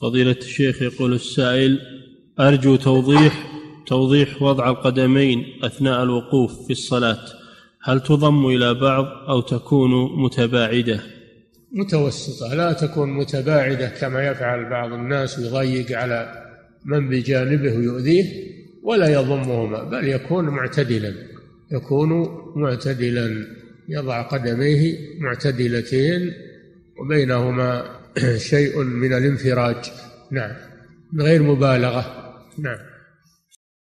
فضيلة الشيخ، يقول السائل: أرجو توضيح وضع القدمين أثناء الوقوف في الصلاة، هل تضم إلى بعض أو تكون متباعدة؟ متوسطة، لا تكون متباعدة كما يفعل بعض الناس ويضيق على من بجانبه ويؤذيه، ولا يضمهما، بل يكون معتدلا، يضع قدميه معتدلتين وبينهما شيء من الانفراج، نعم، من غير مبالغة، نعم.